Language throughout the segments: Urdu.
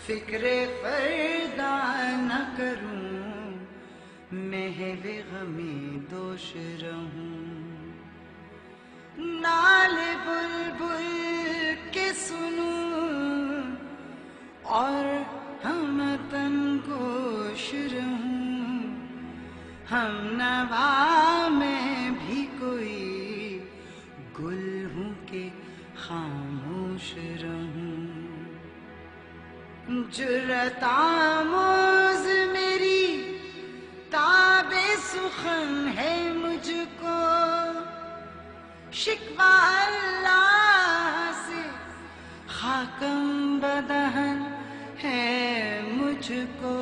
فکر فردا نہ کروں، محو غمی دوش رہوں، نال بلبل کے سنوں اور ہم تن گوش رہوں، ہم نوا میں بھی کوئی گل ہوں کہ خاموش رہوں، جرأت آموز میری تاب سخن ہے مجھ کو، شکوہ اللہ سے خاکم بدہن ہے مجھ کو،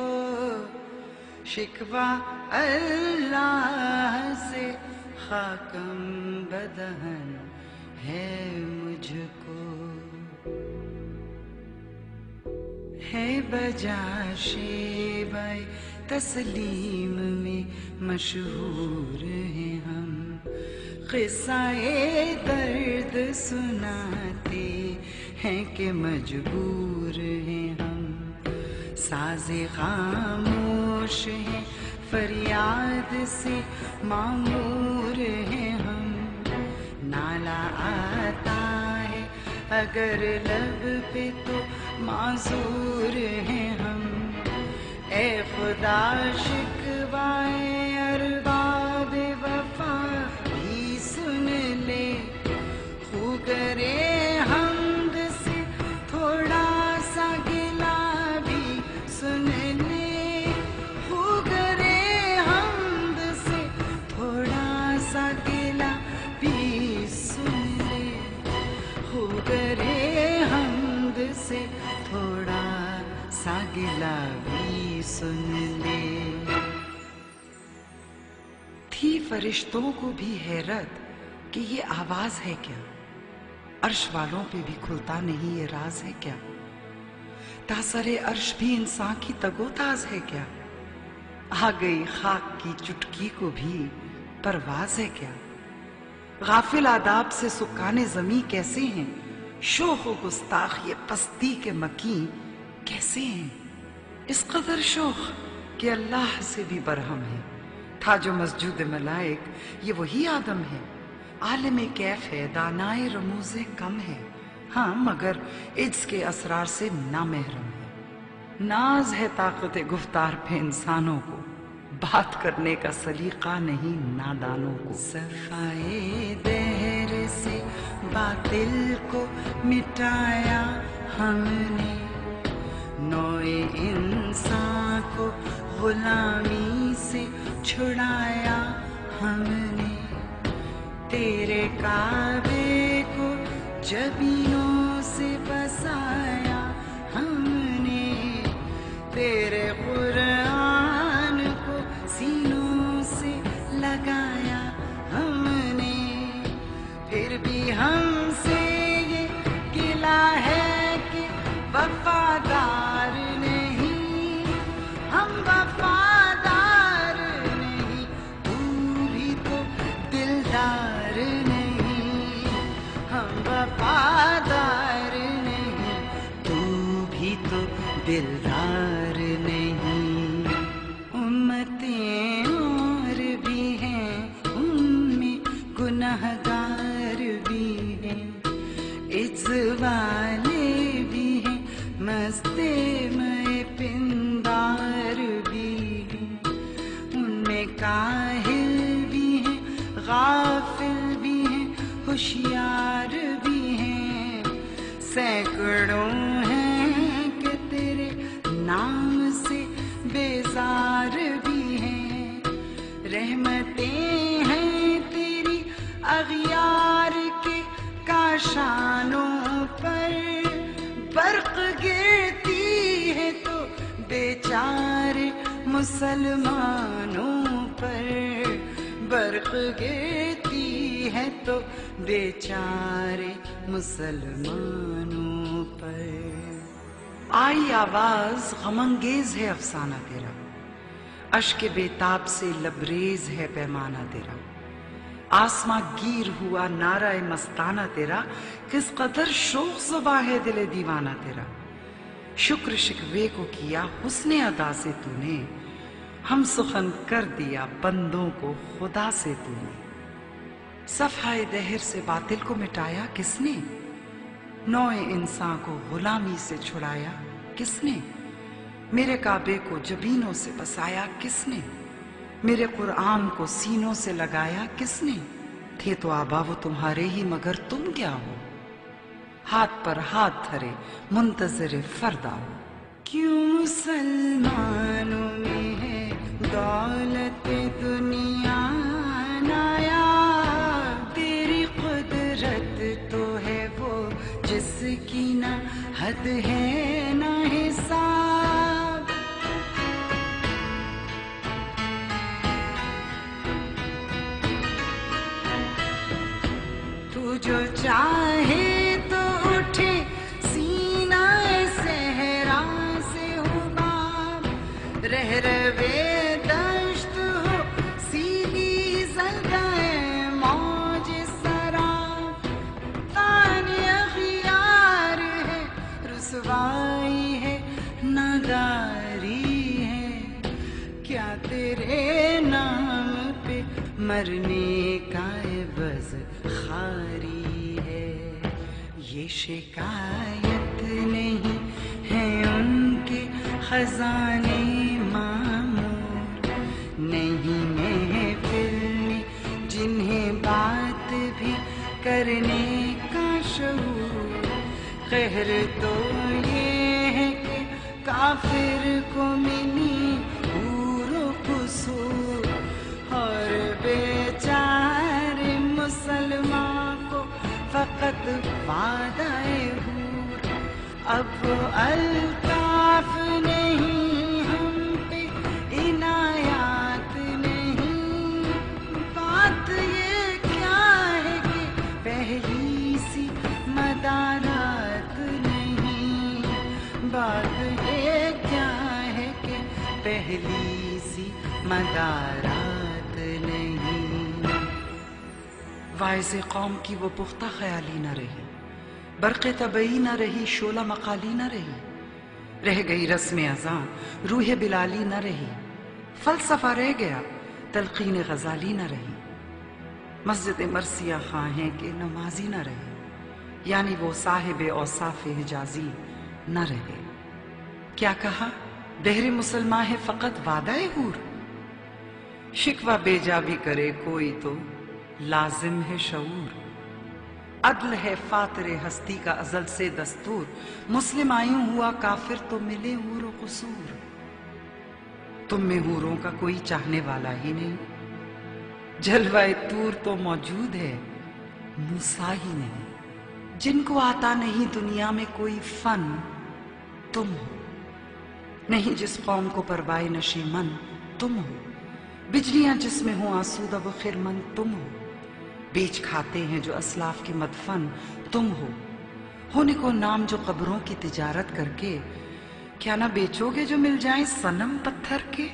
شکوہ اللہ سے خاکم بدہن ہے مجھ کو، ہے بجا شیبہ تسلیم میں مشہور ہیں ہم، قصہ درد سناتے ہیں کہ مجبور ہیں ہم، ساز خاموش ہیں فریاد سے معمور ہیں ہم، نالا آتا ہے اگر لب پہ تو معذور ہیں ہم، اے خدا شکوائے ارباب وفا بھی سن لے، خو کرے حمد سے تھوڑا سا گلا بھی سن لے، خو کرے حمد سے تھوڑا سا گلا بھی سن لے، خو کرے حمد سے تھوڑا سا گلا بھی سن لے۔ تھی فرشتوں کو بھی حیرت کہ یہ آواز ہے کیا، عرش والوں پہ بھی کھلتا نہیں یہ راز ہے کیا، تاثر عرش بھی انسان کی تگو تاز ہے کیا، آ گئی خاک کی چٹکی کو بھی پرواز ہے کیا، غافل آداب سے سکان زمیں کیسے ہیں، شوخ و گستاخ یہ پستی کے مکیں کیسے ہیں، اس قدر شوخ کہ اللہ سے بھی برہم ہے، تھا جو مسجود ملائک یہ وہی آدم ہے، عالم کیف ہے دانائے رموز کم ہے، ہاں مگر عجز کے اسرار سے نامحرم ہے، ناز ہے طاقت گفتار پہ انسانوں کو، بات کرنے کا سلیقہ نہیں نادانوں کو، صفائے دہر سے باطل کو مٹایا ہم نے، نوع انسان کو غلامی سے چھڑایا ہم نے، تیرے کعبے کو جبینوں سے بسایا ہم نے، تیرے قرآن کو سینوں سے لگایا ہم نے، پھر بھی ہم سے یہ گلہ ہے کہ وفادار نہیں، ہم وفادار نہیں، تو بھی تو دلدار نہیں، ہم وفادار نہیں، تو بھی تو دلدار نہیں، امتیں اور بھی ہیں ان میں گنہگار بھی ہیں، عجز والے بھی ہیں مستے میں پندار بھی ہیں، ان میں کاہل بھی ہیں غافل بھی ہیں ہوشیار بھی ہیں، سینکڑوں ہیں کہ تیرے نام سے بیزار بھی ہیں، رحمتیں ہیں تیری اغیار کے کاشانوں پر، برق گرتی ہے تو بیچارے مسلمانوں پر، برق گرتی ہے تو بیچارے مسلمانوں پر، آئی آواز غم انگیز ہے افسانہ تیرا، اشک بیتاب سے لبریز ہے پیمانہ تیرا، آسماں گیر ہوا نعرہ مستانہ تیرا، کس قدر شوق زباں ہے دل دیوانہ تیرا، शुक्र शिकवे को किया हुस्ने अदा से तूने, हम सुखन कर दिया बंदों को खुदा से तूने। सफाए दहर से बातिल को मिटाया किसने, नौए इंसान को गुलामी से छुड़ाया किसने, मेरे काबे को जबीनों से बसाया किसने, मेरे कुरान को सीनों से लगाया किसने। थे तो आबा वो तुम्हारे ही मगर तुम क्या हो, हाथ पर हाथ धरे मुंतज़िर फरदा हो। क्यों मुसलमानों में है दौलत दुनिया नाया, तेरी कुदरत तो है वो जिसकी ना हद है ना हिसाब। तू जो चाहे तो उठे सीना सहरा से हुबाब, रह रवे दश्त हो सीधी ज़लदाए मौज सराब। ताने अखियार है रुसवाई है नादारी है, क्या तेरे नाम पे मरने का एवज़ खारी है। ये शिकायत नहीं है उनके खजाने मामूल, नहीं महफिल में जिन्हें बात भी करने का शऊर। कहर तो ये है कि काफिर को मिली पूरो कुसूर, और बेचारे मुसलमान को फकत वादाए हूर। अब वो अल्ताफ नहीं हम पे इनायात नहीं, बात ये क्या है कि पहली सी मदारात नहीं, बात ये क्या है कि पहली सी मदारात नहीं। वाइज़ कौम की वो पुख्ता ख्याली न रही, बरक़े तबई न रही, शोला मकाली न रही, रह गई रस्म अज़ां रूह बिलाली न रही, फ़लसफ़ा रह गया तलक़ीन ग़ज़ाली न रही। मस्जिद मरसिया ख़ां के नमाजी न रहे, यानी वो साहिब औसाफ़ हिजाज़ी न रहे। क्या कहा दहर मुसलमान है फ़कत वादाए हूर, शिकवा बेजा भी करे कोई तो लाजिम है शऊर। अदल है फातरे हस्ती का अजल से दस्तूर, मुस्लिम आयूं हुआ काफिर तो मिले हूर कसूर। तुम में हूरों का कोई चाहने वाला ही नहीं, जलवाए तूर तो मौजूद है मूसा ही नहीं। जिनको आता नहीं दुनिया में कोई फन तुम हो, नहीं जिस कौम को परवाए नशीमन तुम हो। बिजलियां जिसमें हो आसूदा व खिरमन तुम हो, बेच खाते हैं जो असलाफ के मदफन तुम हो। होने को नाम जो कब्रों की तिजारत करके, क्या ना बेचोगे जो मिल जाए सनम पत्थर के।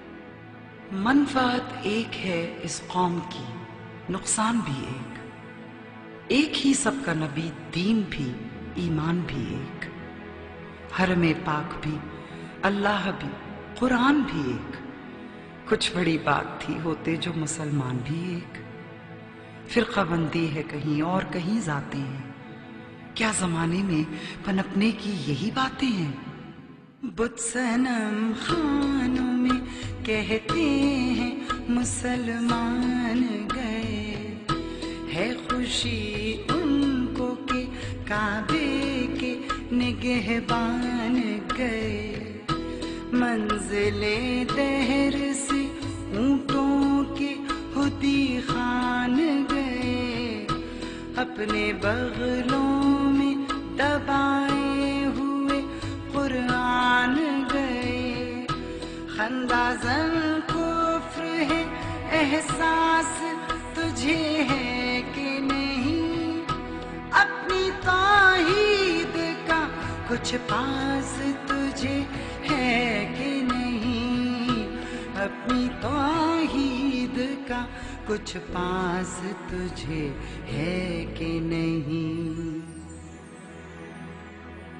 मनफात एक है इस कौम की, नुकसान भी एक ही सबका नबी, दीन भी ईमान भी एक, हरम पाक भी अल्लाह भी कुरान भी एक। कुछ बड़ी बात थी होते जो मुसलमान भी एक, फिरका बंदी है कहीं और कहीं जाते हैं, क्या जमाने में पनपने की यही बातें हैं। बुत सनम खानों में कहते हैं मुसलमान गए, है खुशी उनको के काबे के निगहबान गए। मंजिले दहर से ऊंटों के हुदी खान गए, अपने बगलों में दबाए हुए कुरान गए। खंदाज़न कुफ्र है एहसास तुझे है कि नहीं, अपनी तौहीद का कुछ पास तुझे है कि नहीं, अपनी तौहीद का कुछ पास तुझे है कि नहीं।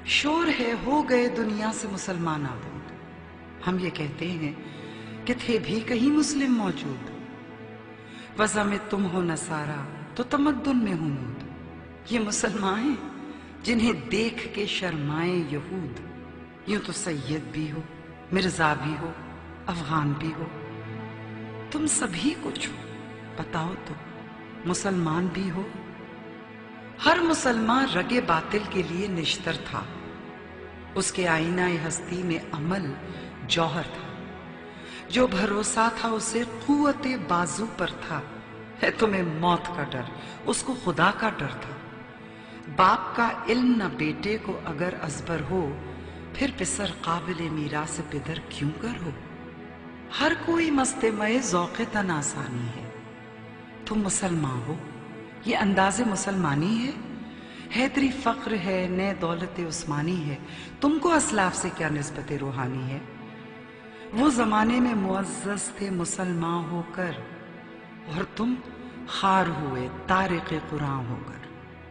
شور ہے ہو گئے دنیا سے مسلمان آبود، ہم یہ کہتے ہیں کہ تھے بھی کہیں مسلم موجود، وضع میں تم ہو نصارہ تو تمدن میں ہنود، یہ مسلمان ہیں جنہیں دیکھ کے شرمائیں یہود، یوں تو سید بھی ہو، مرزا بھی ہو، افغان بھی ہو، تم سبھی کچھ ہو، بتاؤ تو مسلمان بھی ہو؟ ہر مسلمان رگ باطل کے لیے نشتر تھا، اس کے آئینہ ہستی میں عمل جوہر تھا، جو بھروسہ تھا اسے قوت بازو پر تھا، ہے تمہیں موت کا ڈر، اس کو خدا کا ڈر تھا، باپ کا علم نہ بیٹے کو اگر ازبر ہو، پھر پسر قابل میراث پدر کیوں کر ہو؟ ہر کوئی مستمع ذوق تن آسانی ہے، تم مسلمان ہو، یہ انداز مسلمانی ہے؟ حیدری فقر ہے، نئے دولت عثمانی ہے، تم کو اسلاف سے کیا نسبت روحانی ہے؟ وہ زمانے میں معزز تھے مسلمان ہو کر، اور تم خار ہوئے طارق قرآن ہو کر۔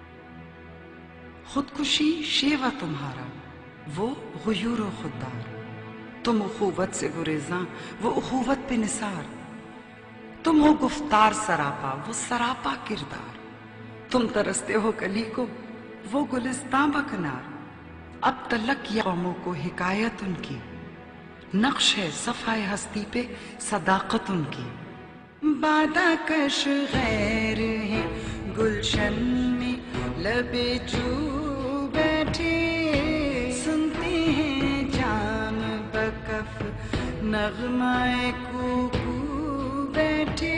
خودکشی شیوہ تمہارا، وہ غیور و خوددار، تم اخوت سے گریزاں، وہ اخوت پہ نثار، تم ہو گفتار سراپا، وہ سراپا کردار، تم ترستے ہو کلی کو، وہ گلستان بکنار، اب تلک یا قوموں کو حکایت ان کی، نقش ہے صفحہ ہستی پہ صداقت ان کی۔ بادہ کش غیر ہیں گلشن میں لب جو بیٹھے، سنتے ہیں جام بکف نغمہ کوکو بیٹھے،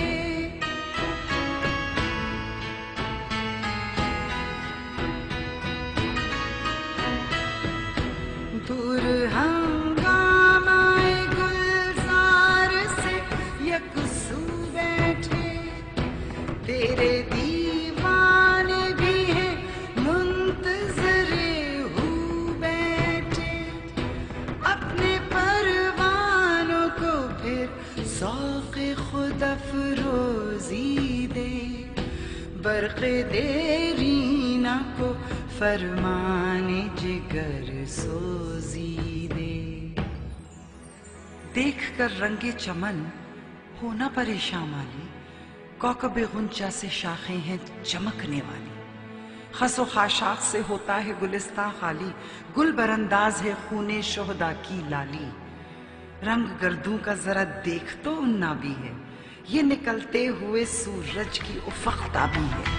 دور ہنگامہ گلزار سے یکسو بیٹھے، تیرے دیوانے بھی ہیں منتظر ہو بیٹھے، اپنے پروانوں کو پھر ذوق خود افروزی دے، برق دیرینہ کو فرمان جگر سوزی دے۔ دیکھ کر رنگ چمن ہونا پریشان والی، کوکب غنچہ سے شاخیں ہیں چمکنے والی، خس و خاشاک سے ہوتا ہے گلستان خالی، گل برانداز ہے خون شہداء کی لالی، رنگ گردوں کا ذرا دیکھ تو اننا بھی ہے، یہ نکلتے ہوئے سورج کی افق تابی ہے۔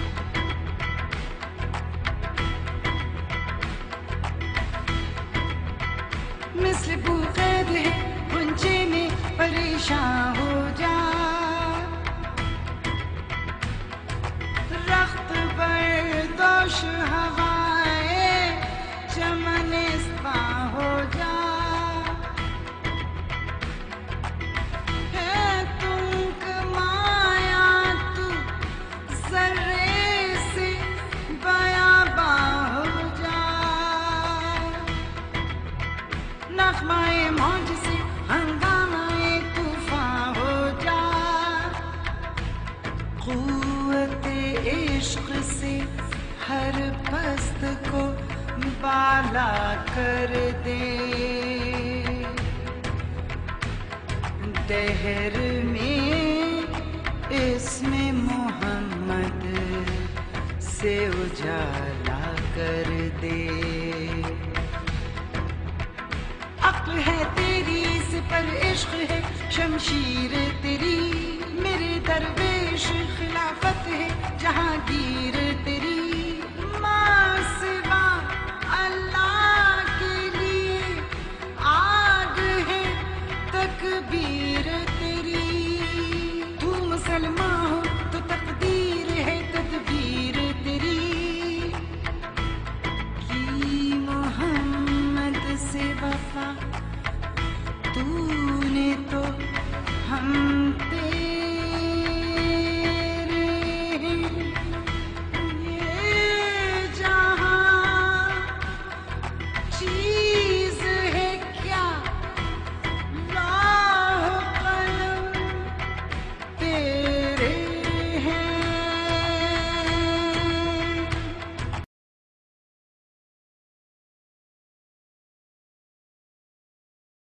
مثل بو قید ہے غنچے میں پریشان ہو جا، رخت بردوش ہوائے چمن اسپاں ہو جا، ہے تم کمایا تو ذرے سے بیاباں ہو جا، نغمہ موج سے ہنگامہ طوفان ہو جا، قوت عشق سے ہر پست کو بالا کر دے، دہر میں اسم محمد سے اجالا کر دے، عقل ہے تیری سپر عشق ہے شمشیر تیری، میرے درویش خلافت ہے جہانگیر تیری، ماں سوا اللہ کے لیے آگ ہے تکبیر تیری، تو مسلمان